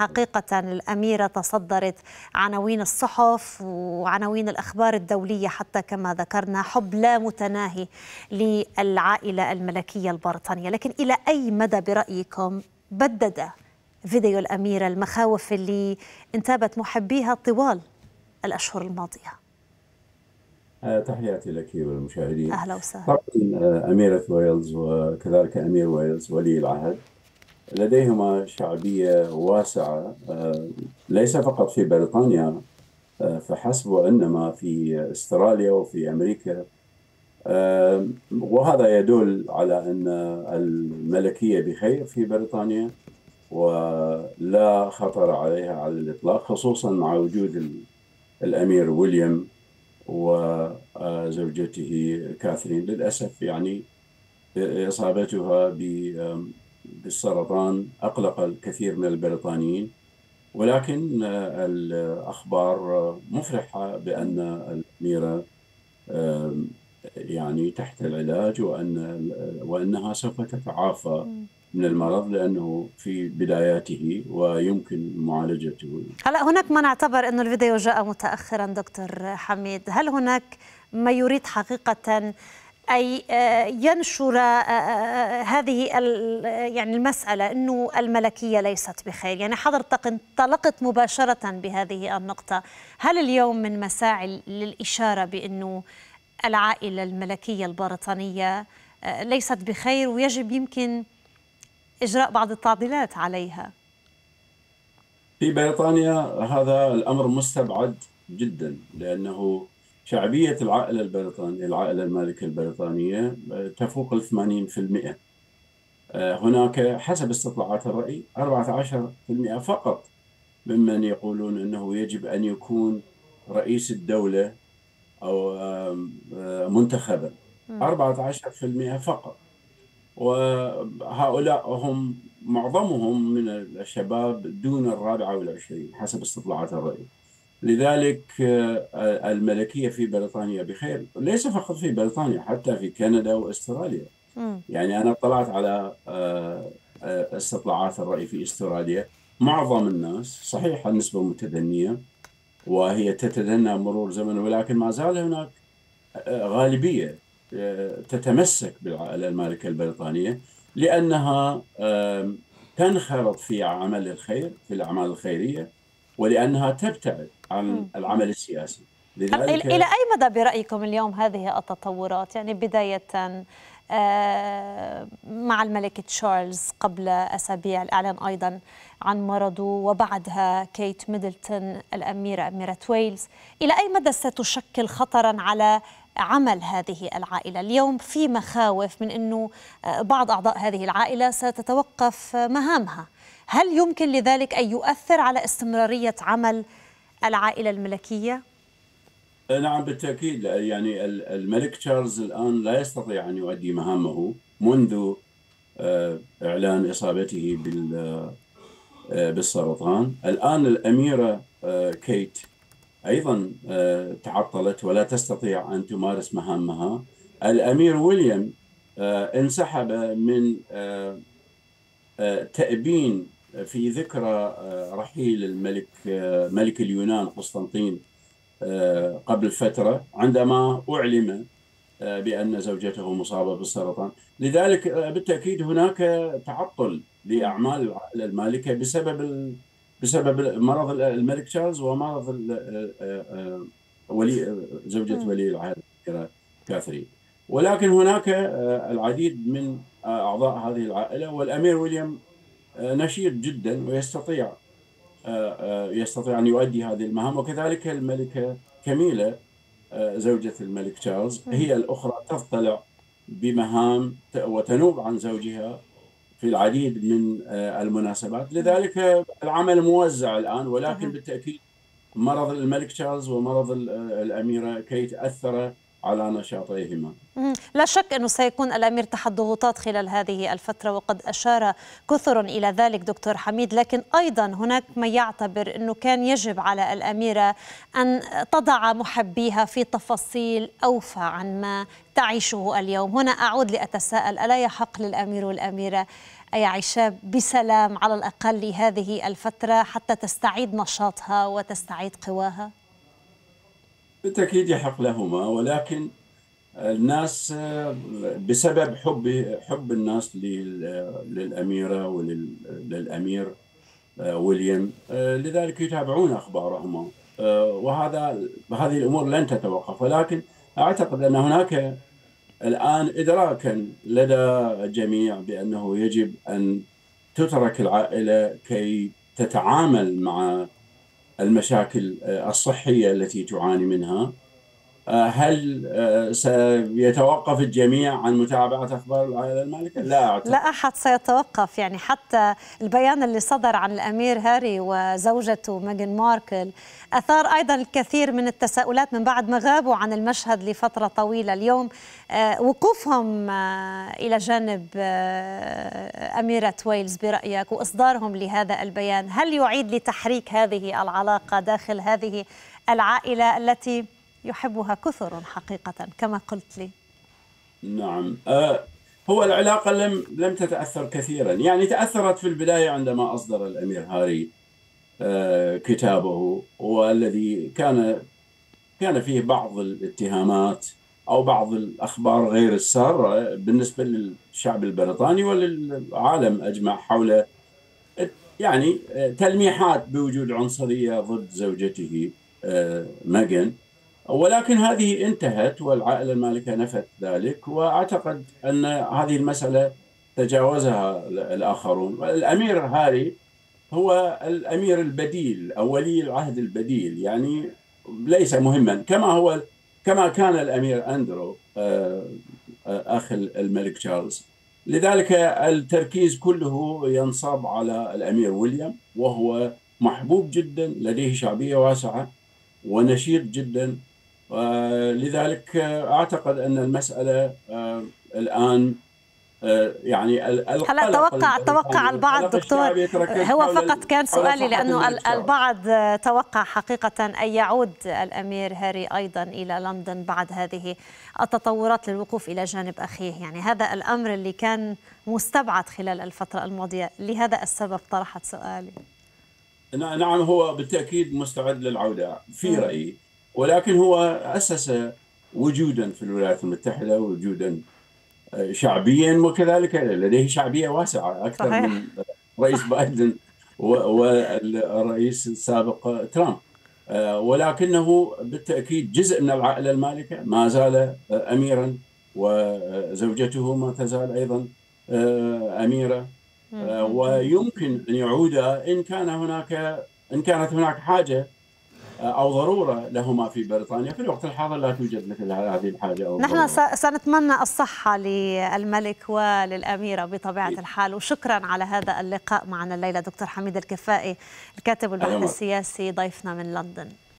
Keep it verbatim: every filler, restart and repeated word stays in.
حقيقة الأميرة تصدرت عناوين الصحف وعناوين الأخبار الدولية، حتى كما ذكرنا حب لا متناهي للعائلة الملكية البريطانية. لكن إلى أي مدى برأيكم بدد فيديو الأميرة المخاوف اللي انتابت محبيها طوال الأشهر الماضية؟ تحياتي لك والمشاهدين. أهلا وسهلا. طبعا أميرة ويلز وكذلك أمير ويلز ولي العهد لديهما شعبية واسعة، ليس فقط في بريطانيا فحسب، وإنما في أستراليا وفي أمريكا. وهذا يدل على أن الملكية بخير في بريطانيا ولا خطر عليها على الإطلاق، خصوصا مع وجود الأمير ويليام وزوجته كاثرين. للأسف يعني إصابتها بالسرطان أقلق الكثير من البريطانيين، ولكن الأخبار مفرحة بأن الأميرة يعني تحت العلاج وأن وأنها سوف تتعافى من المرض لأنه في بداياته ويمكن معالجته. هلا هناك من اعتبر أنه الفيديو جاء متأخرا دكتور حميد، هل هناك ما يريد حقيقة أي ينشر هذه يعني المسألة أنه الملكية ليست بخير؟ يعني حضرتك انطلقت مباشرة بهذه النقطة، هل اليوم من مساعي للإشارة بأنه العائلة الملكية البريطانية ليست بخير ويجب يمكن إجراء بعض التعديلات عليها؟ في بريطانيا هذا الأمر مستبعد جدا، لأنه شعبية العائلة البريطانية العائلة المالكة البريطانية تفوق ال ثمانين بالمئة. هناك حسب استطلاعات الرأي أربعة عشر بالمئة فقط ممن يقولون أنه يجب أن يكون رئيس الدولة أو منتخبا، أربعة عشر بالمئة فقط. وهؤلاء هم معظمهم من الشباب دون الرابعة والعشرين حسب استطلاعات الرأي. لذلك الملكية في بريطانيا بخير، ليس فقط في بريطانيا، حتى في كندا واستراليا. يعني أنا اطلعت على استطلاعات الرأي في استراليا، معظم الناس، صحيح النسبة متدنية وهي تتدنى مرور زمن، ولكن ما زال هناك غالبية تتمسك بالعائلة المالكة البريطانية لأنها تنخرط في عمل الخير، في الأعمال الخيرية، ولأنها تبتعد عن العمل السياسي. لذلك إلى أي مدى برأيكم اليوم هذه التطورات، يعني بداية مع الملك تشارلز قبل أسابيع الإعلان أيضا عن مرضه، وبعدها كيت ميدلتون الأميرة أميرة ويلز، إلى أي مدى ستشكل خطرا على عمل هذه العائلة؟ اليوم في مخاوف من أنه بعض أعضاء هذه العائلة ستتوقف مهامها، هل يمكن لذلك أن يؤثر على استمرارية عمل العائلة الملكية؟ نعم بالتأكيد. يعني الملك تشارلز الآن لا يستطيع أن يؤدي مهامه منذ إعلان إصابته بالسرطان. الآن الأميرة كيت أيضا تعطلت ولا تستطيع أن تمارس مهامها. الأمير ويليام انسحب من تأبين في ذكرى رحيل الملك ملك اليونان قسطنطين قبل فترة، عندما أعلم بأن زوجته مصابة بالسرطان. لذلك بالتأكيد هناك تعطل لأعمال العائلة المالكة بسبب بسبب مرض الملك تشارلز ومرض ولي زوجة ولي العهد كاثرين. ولكن هناك العديد من أعضاء هذه العائلة، والأمير ويليام نشيط جدا ويستطيع يستطيع أن يؤدي هذه المهام، وكذلك الملكة كميلة زوجة الملك تشارلز هي الأخرى تضطلع بمهام وتنوب عن زوجها في العديد من المناسبات. لذلك العمل موزع الآن، ولكن بالتأكيد مرض الملك تشارلز ومرض الأميرة كيت أثر على نشاطيهما. لا شك أنه سيكون الأمير تحت ضغوطات خلال هذه الفترة، وقد أشار كثر إلى ذلك دكتور حميد، لكن أيضا هناك من يعتبر أنه كان يجب على الأميرة أن تضع محبيها في تفاصيل أوفى عن ما تعيشه اليوم. هنا أعود لأتساءل، ألا يحق للأمير والأميرة أن يعيشا بسلام على الأقل لهذه الفترة حتى تستعيد نشاطها وتستعيد قواها؟ بالتأكيد يحق لهما، ولكن الناس بسبب حب حب الناس للأميرة وللأمير ويليام لذلك يتابعون أخبارهما، وهذا هذه الأمور لن تتوقف. ولكن أعتقد أن هناك الآن إدراكا لدى الجميع بأنه يجب أن تترك العائلة كي تتعامل مع المشاكل الصحية التي تعاني منها. هل سيتوقف الجميع عن متابعة أخبار العائلة المالكة؟ لا أعتقد. لا أحد سيتوقف، يعني حتى البيان اللي صدر عن الأمير هاري وزوجته ميغان ماركل أثار أيضا الكثير من التساؤلات من بعد ما غابوا عن المشهد لفترة طويلة. اليوم وقوفهم إلى جانب أميرة ويلز برأيك وإصدارهم لهذا البيان، هل يعيد لتحريك هذه العلاقة داخل هذه العائلة التي يحبها كثر حقيقة كما قلت لي؟ نعم، أه هو العلاقة لم لم تتأثر كثيرا، يعني تأثرت في البداية عندما أصدر الأمير هاري أه كتابه، والذي كان كان فيه بعض الاتهامات أو بعض الأخبار غير السارة بالنسبة للشعب البريطاني وللعالم أجمع حول يعني تلميحات بوجود عنصرية ضد زوجته أه ميغان. ولكن هذه انتهت والعائلة المالكة نفت ذلك، وأعتقد أن هذه المسألة تجاوزها الآخرون. الأمير هاري هو الأمير البديل أو ولي العهد البديل، يعني ليس مهما كما هو كما كان الأمير أندرو أخ الملك تشارلز. لذلك التركيز كله ينصب على الأمير ويليام، وهو محبوب جدا، لديه شعبية واسعة ونشيط جدا. لذلك أعتقد أن المسألة الآن يعني هلا توقع توقع البعض دكتور، هو فقط كان سؤالي لأنه البعض توقع حقيقة أن يعود الأمير هاري أيضا إلى لندن بعد هذه التطورات للوقوف إلى جانب أخيه، يعني هذا الأمر اللي كان مستبعد خلال الفترة الماضية. لهذا السبب طرحت سؤالي. نعم، هو بالتأكيد مستعد للعودة في رأيي، ولكن هو أسس وجودا في الولايات المتحدة، وجودا شعبيا، وكذلك لديه شعبية واسعة أكثر صحيح. من رئيس بايدن والرئيس السابق ترامب، ولكنه بالتأكيد جزء من العائلة المالكة، ما زال أميرا، وزوجته ما تزال أيضا أميرة، ويمكن أن يعود إن كان هناك إن كانت هناك حاجة أو ضرورة لهما في بريطانيا. في الوقت الحاضر لا توجد مثل هذه الحاجة أو نحن ضرورة. سنتمنى الصحة للملك وللأميرة بطبيعة الحال. وشكرا على هذا اللقاء معنا الليلة دكتور حميد الكفائي، الكاتب والباحث السياسي، ضيفنا من لندن.